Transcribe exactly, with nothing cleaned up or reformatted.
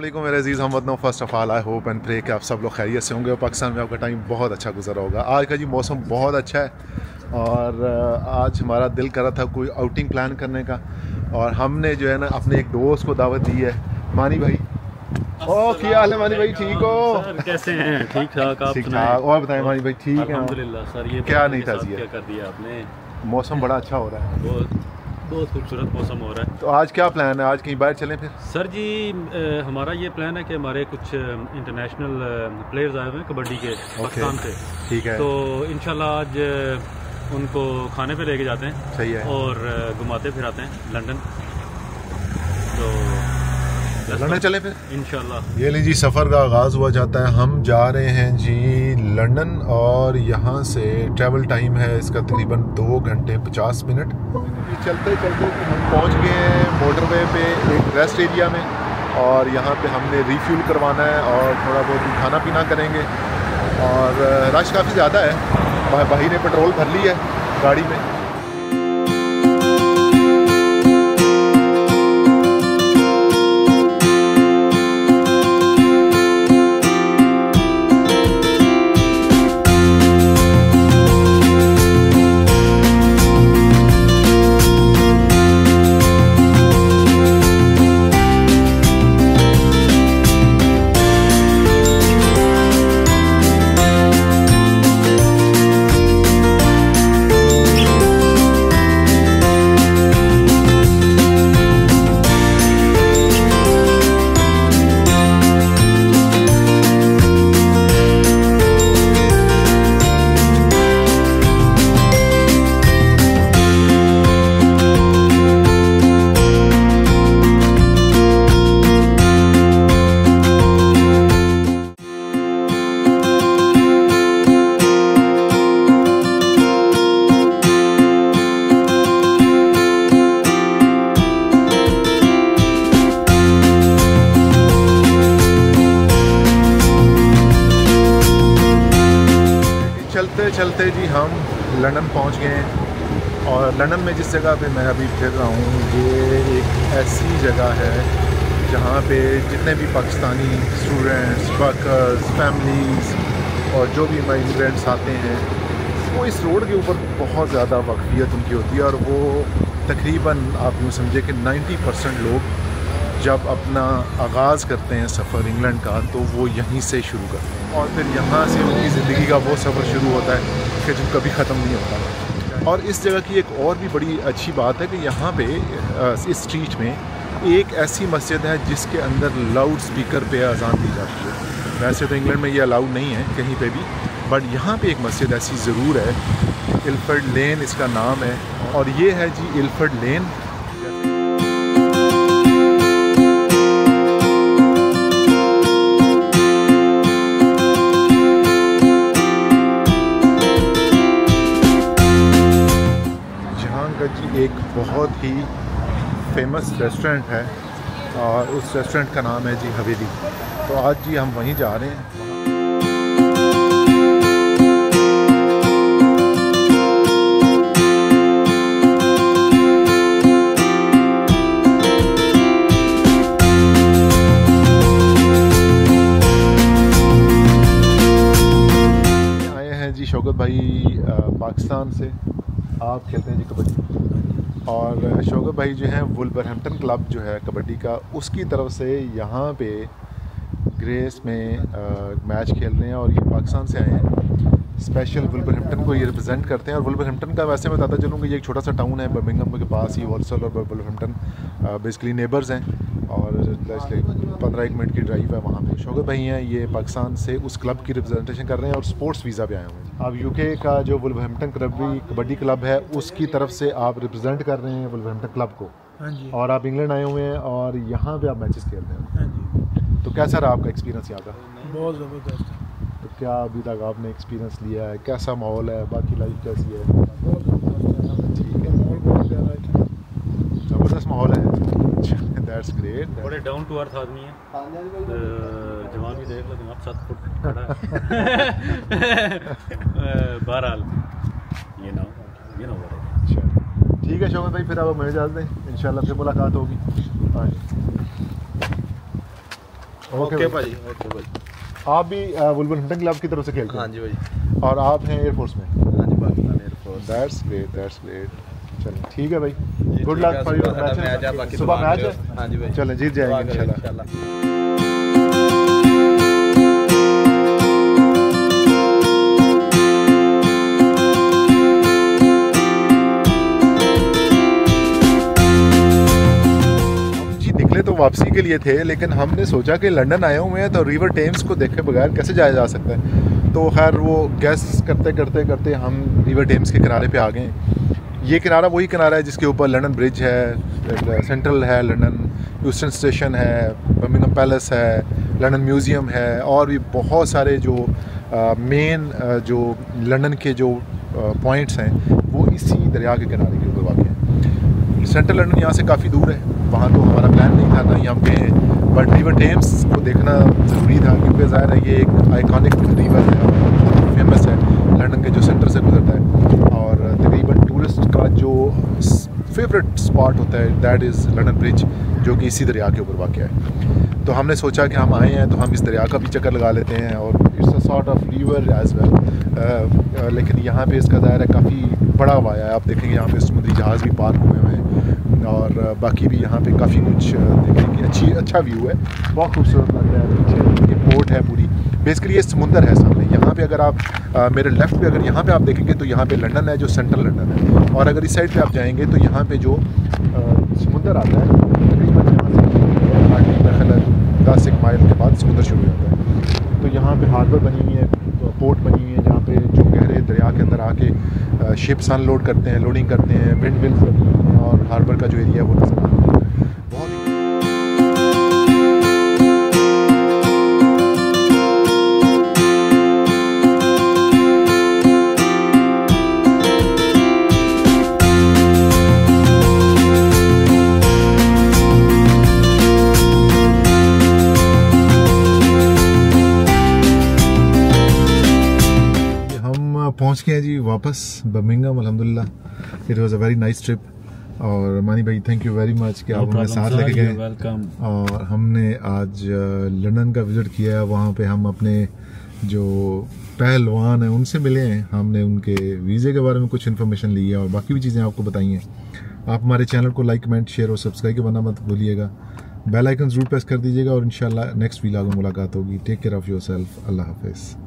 अस्सलामुअलैकुम मेरे अजीज़ हमवतनों। First of all I hope and pray कि आप सब लोग खैरियत से होंगे और पाकिस्तान में आपका टाइम बहुत अच्छा गुजरा होगा। आज का जी मौसम बहुत अच्छा है और आज हमारा दिल कर रहा था कोई आउटिंग प्लान करने का, और हमने जो है ना अपने एक दोस्त को दावत दी है। मानी भाई, ओ क्या हाल है मानी भाई, ठीक हो? सर कैसे हैं? ठीक ठाक, आप ठीक ठाक। और बताएं मानी भाई, ठीक है? अल्हम्दुलिल्लाह सर। ये क्या नहीं था जी, क्या कर दिया आपने? मौसम बड़ा अच्छा हो रहा है, बहुत बहुत खूबसूरत मौसम हो रहा है। तो आज क्या प्लान है? आज कहीं बाहर चलें फिर? सर जी आ, हमारा ये प्लान है कि हमारे कुछ इंटरनेशनल प्लेयर्स आए हुए हैं कबड्डी के पाकिस्तान से। ठीक है, तो इंशाल्लाह आज उनको खाने पे लेके जाते हैं। सही है, और घुमाते फिराते हैं लंदन। तो लंदन चले फिर इंशाल्लाह। ये लीजिए सफ़र का आगाज़ हुआ जाता है। हम जा रहे हैं जी लंदन और यहाँ से ट्रैवल टाइम है इसका तकरीबन दो घंटे पचास मिनट। चलते चलते हम पहुँच गए हैं मोटरवे पे एक रेस्ट एरिया में, और यहाँ पे हमने रिफ्यूल करवाना है और थोड़ा बहुत खाना पीना करेंगे। और रश काफ़ी ज़्यादा है, भाई ने पेट्रोल भर ली है गाड़ी में। चलते चलते जी हम लंदन पहुंच गए हैं। और लंदन में जिस जगह पे मैं अभी फिर रहा हूँ, ये एक ऐसी जगह है जहाँ पे जितने भी पाकिस्तानी स्टूडेंट्स, वर्कर्स, फैमिलीज़ और जो भी इमिग्रेंट्स आते हैं, वो इस रोड के ऊपर बहुत ज़्यादा वाकफियत उनकी होती है। और वो तकरीबन आप यूँ समझे कि नब्बे परसेंट लोग जब अपना आगाज़ करते हैं सफ़र इंग्लैंड का, तो वो यहीं से शुरू करते हैं और फिर यहाँ से उनकी ज़िंदगी का वो सफ़र शुरू होता है कि जो कभी ख़त्म नहीं होता। और इस जगह की एक और भी बड़ी अच्छी बात है कि यहाँ पे इस स्ट्रीट में एक ऐसी मस्जिद है जिसके अंदर लाउड स्पीकर पे अज़ान दी जाती है। वैसे तो इंग्लैंड में ये अलाउड नहीं है कहीं पे भी, बट यहाँ पे एक मस्जिद ऐसी ज़रूर है। इल्फर्ड लेन इसका नाम है, और ये है जी इल्फर्ड लेन। जी एक बहुत ही फेमस रेस्टोरेंट है और उस रेस्टोरेंट का नाम है जी हवेली। तो आज जी हम वहीं जा रहे हैं। आए हैं जी शौकत भाई पाकिस्तान से, आप खेलते हैं जी कबड्डी, और शौकत भाई जो है वुल्वरहैम्पटन क्लब जो है कबड्डी का, उसकी तरफ से यहाँ पे ग्रेस में आ, मैच खेल रहे हैं। और ये पाकिस्तान से आए हैं, स्पेशल वुल्वरहैम्पटन को ये रिप्रेजेंट करते हैं। और वुल्वरहैम्पटन का वैसे मैं बताता चलूँ कि ये एक छोटा सा टाउन है बर्मिंघम के पास ही। वॉल्सल और वुल्वरहैम्पटन बेसिकली नेबर्स हैं, और पंद्रह एक मिनट की ड्राइव है वहाँ पे। शौकत भाई हैं, ये पाकिस्तान से उस क्लब की रिप्रेजेंटेशन कर रहे हैं और स्पोर्ट्स वीज़ा पे आए हुए हैं। अब यूके का जो वुल्वरहैम्पटन कबड्डी कबड्डी क्लब है, उसकी तरफ से आप रिप्रेजेंट कर रहे हैं वुल्वरहैम्पटन क्लब को। हाँ जी। और आप इंग्लैंड आए हुए हैं और यहाँ पे आप मैचेस खेल रहे हैं। हाँ जी। तो कैसा रहा आपका एक्सपीरियंस यहाँ का? बहुत ज़बरदस्त। तो क्या अभी तक आपने एक्सपीरियंस लिया है? कैसा माहौल है? बाकी लाइफ कैसी है? बहुत ज़बरदस्त है। ठीक है, माहौल बहुत प्यारा है, ज़बरदस्त माहौल है। That's great. बड़े डाउन टू अर्थ आदमी है। जवान भी देख लो, जनाब सात फुट खड़ा है। बहरहाल ये ना ये ना अच्छा ठीक है शौकत भाई, फिर आप हमें इजाज़त दें, इंशाल्लाह फिर मुलाकात होगी। हाँ ओके भाई, ओके भाई। आप भी वुल्वन हंटिंग क्लब की तरफ से खेलते हैं? हाँ जी भाई। और आप हैं एयरफोर्स में? हाँ जी, Pakistan air force. That's great, that's great. चलें ठीक है भाई, गुड ठीक लक है, फॉर योर सुबह मैच है, मैच। बाकी सुबह दुआ मैच करो। है? हाँ जी भाई, चलें जीत दुआ जाएंगे करो इंशाल्लाह। इंशाल्लाह। निकले तो वापसी के लिए थे, लेकिन हमने सोचा कि लंदन आए हुए हैं तो रिवर टेम्स को देखे बगैर कैसे जाया जा सकता है। तो खैर वो गैस करते करते करते हम रिवर टेम्स के किनारे पे आ गए। ये किनारा वही किनारा है जिसके ऊपर लंदन ब्रिज है, सेंट्रल है लंदन, यूस्टन स्टेशन है, बर्मिंघम पैलेस है, लंदन म्यूज़ियम है, और भी बहुत सारे जो मेन जो लंदन के जो पॉइंट्स हैं वो इसी दरिया के किनारे के ऊपर वाक़ हैं। सेंट्रल लंदन यहाँ से काफ़ी दूर है, वहाँ तो हमारा प्लान नहीं था, ना ही हम गए, बट रिवर टेम्स को देखना ज़रूरी था क्योंकि ज़ाहिर है ये एक आइकॉनिक रिवर है और बहुत फेमस है लंदन के जो सेंटर से गुजरता है। और तकरीबन टूरिस्ट का जो फेवरेट स्पॉट होता है दैट इज़ लंदन ब्रिज, जो कि इसी दरिया के ऊपर वाक़ है। तो हमने सोचा कि हम आए हैं तो हम इस दरिया का भी चक्कर लगा लेते हैं, और it's a sort of river as well. लेकिन यहाँ पे इसका ज़ाहिर है काफ़ी बड़ा वाया है। आप देखेंगे यहाँ पे समुद्री जहाज़ भी पार्क हुए हुए हैं, और बाकी भी यहाँ पे काफ़ी कुछ देखने की अच्छी अच्छा व्यू है, बहुत खूबसूरत लग रहा है। पीछे ये पोर्ट है पूरी, बेसिकली ये समुंदर है सामने। यहाँ पे अगर आप आ, मेरे लेफ़्ट पे अगर यहाँ पे आप देखेंगे तो यहाँ पे लंदन है जो सेंट्रल लंदन है, और अगर इस साइड पे आप जाएंगे तो यहाँ पे जो समुंदर आता है तकरीबन यहाँ से आगे दखल दस एक माइल के बाद समुंदर शुरू हो जाता है। तो यहाँ पे हार्बर बनी हुई है, पोर्ट बनी हुई है जहाँ पे जो गहरे दरिया के अंदर आके शिप्स अनलोड करते हैं, लोडिंग करते हैं, विंड मिल्स बनी हुई हैं, और हार्बर का जो एरिया है वो नजर आता है। बहुत ही पहुंच गए जी वापस बर्मिंघम, अल्हम्दुलिल्लाह। It was a very nice trip, और मानी भाई थैंक यू वेरी मच कि आप हमें साथ लेके गए। वेलकम। और हमने आज लंदन का विज़िट किया, वहाँ पे हम अपने जो पहलवान हैं उनसे मिले हैं, हमने उनके वीज़े के बारे में कुछ इन्फॉर्मेशन ली है और बाकी भी चीज़ें आपको बताई हैं। आप हमारे चैनल को लाइक, कमेंट, शेयर और सब्सक्राइब करना मत भूलिएगा। बेल आइकन ज़रूर प्रेस कर दीजिएगा, और इंशाल्लाह नेक्स्ट वीडियो में मुलाकात होगी। Take care of yourself. अल्लाह हाफ़िज़।